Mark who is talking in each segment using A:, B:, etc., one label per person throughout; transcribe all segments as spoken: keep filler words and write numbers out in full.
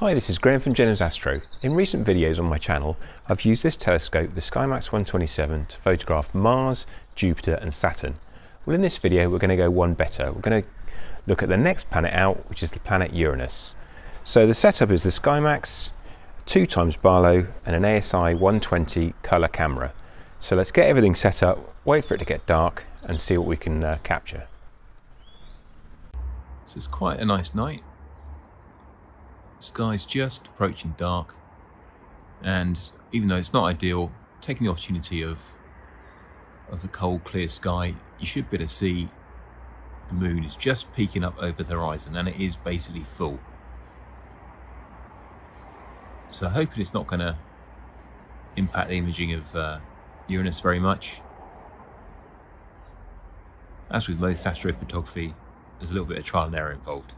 A: Hi, this is Graham from Jenner's Astro. In recent videos on my channel, I've used this telescope, the Skymax one twenty-seven, to photograph Mars, Jupiter and Saturn. Well, in this video we're going to go one better. We're going to look at the next planet out, which is the planet Uranus. So the setup is the Skymax, two times Barlow and an A S I one twenty colour camera. So let's get everything set up, wait for it to get dark and see what we can uh, capture.
B: So it's quite a nice night. The sky's just approaching dark, and even though it's not ideal, taking the opportunity of of the cold clear sky, you should be able to see the moon is just peeking up over the horizon, and it is basically full. So hoping it's not going to impact the imaging of uh, Uranus very much. As with most astrophotography, there's a little bit of trial and error involved.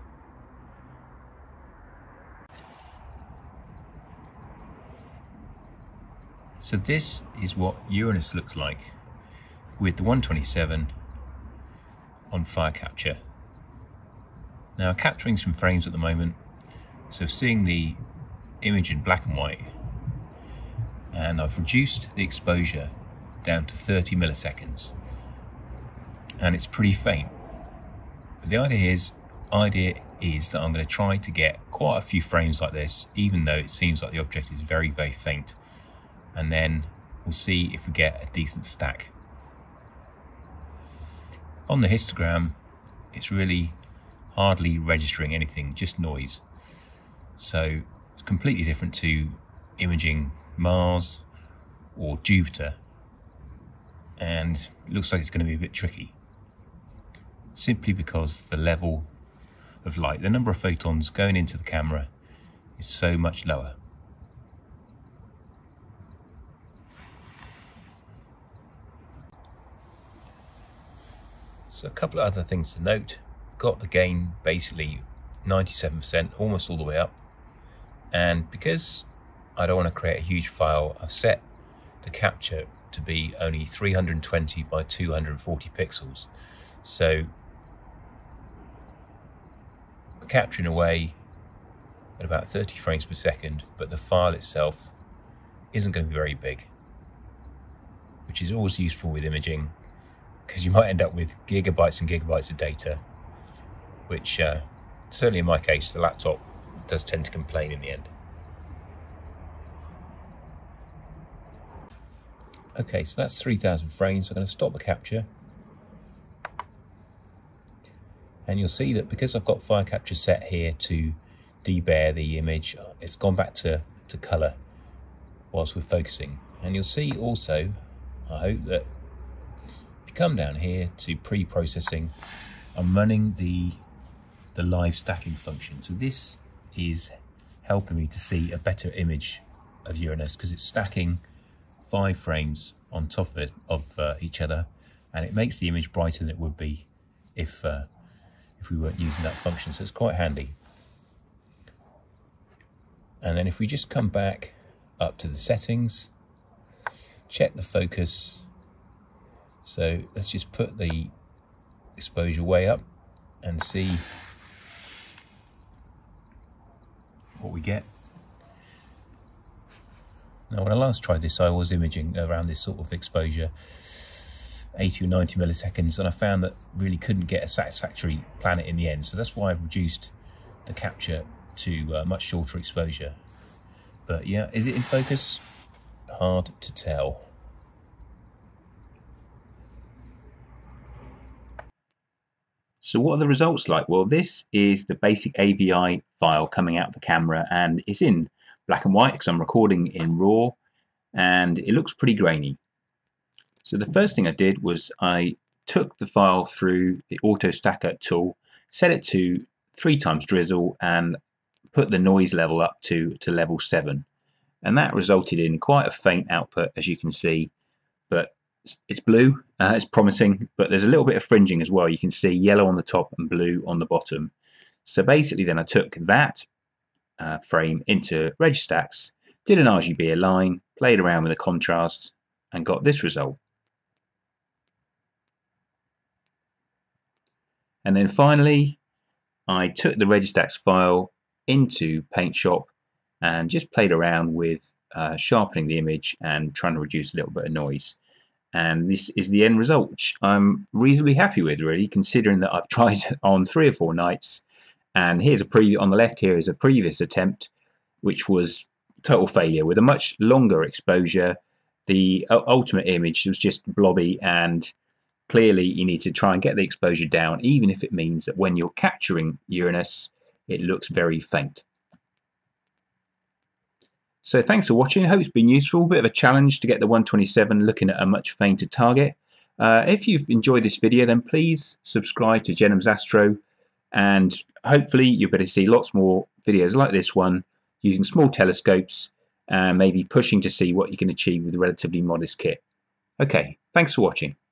B: So this is what Uranus looks like with the one twenty-seven on Firecapture. Now I'm capturing some frames at the moment, so seeing the image in black and white, and I've reduced the exposure down to thirty milliseconds, and it's pretty faint. But the idea is, idea is that I'm going to try to get quite a few frames like this, even though it seems like the object is very, very faint. And then we'll see if we get a decent stack. On the histogram, it's really hardly registering anything, just noise. So it's completely different to imaging Mars or Jupiter, and it looks like it's going to be a bit tricky, simply because the level of light, the number of photons going into the camera, is so much lower. So a couple of other things to note. Got the gain basically ninety-seven percent, almost all the way up. And because I don't want to create a huge file, I've set the capture to be only three hundred twenty by two hundred forty pixels. So we're capturing away at about thirty frames per second, but the file itself isn't going to be very big, which is always useful with imaging, because you might end up with gigabytes and gigabytes of data, which uh, certainly in my case the laptop does tend to complain in the end. Okay, so that's three thousand frames. I'm going to stop the capture, and you'll see that because I've got Firecapture set here to debear the image, it's gone back to, to colour whilst we're focusing. And you'll see also, I hope, that come down here to pre-processing, I'm running the the live stacking function. So this is helping me to see a better image of Uranus, because it's stacking five frames on top of it of uh, each other, and it makes the image brighter than it would be if uh, if we weren't using that function. So it's quite handy. And then if we just come back up to the settings, check the focus. So let's just put the exposure way up and see what we get. Now when I last tried this, I was imaging around this sort of exposure, eighty or ninety milliseconds, and I found that really couldn't get a satisfactory planet in the end. So that's why I've reduced the capture to uh, much shorter exposure. But yeah, is it in focus? Hard to tell.
C: So what are the results like? Well, this is the basic A V I file coming out of the camera, and it's in black and white because I'm recording in RAW, and it looks pretty grainy. So the first thing I did was I took the file through the Autostakkert tool, set it to three times drizzle, and put the noise level up to, to level seven. And that resulted in quite a faint output, as you can see, but it's blue, uh, it's promising, but there's a little bit of fringing as well. You can see yellow on the top and blue on the bottom. So basically then I took that uh, frame into Registax, did an R G B Align, played around with the contrast, and got this result. And then finally I took the Registax file into Paintshop and just played around with uh, sharpening the image and trying to reduce a little bit of noise. And this is the end result, which I'm reasonably happy with, really, considering that I've tried on three or four nights. And here's a preview on the left. Here is a previous attempt, which was total failure with a much longer exposure. The ultimate image was just blobby, and clearly you need to try and get the exposure down, even if it means that when you're capturing Uranus, it looks very faint. So thanks for watching. I hope it's been useful. A bit of a challenge to get the one twenty-seven looking at a much fainter target. Uh, if you've enjoyed this video, then please subscribe to Jenham's Astro, and hopefully you'll be able to see lots more videos like this one using small telescopes and maybe pushing to see what you can achieve with a relatively modest kit. Okay, thanks for watching.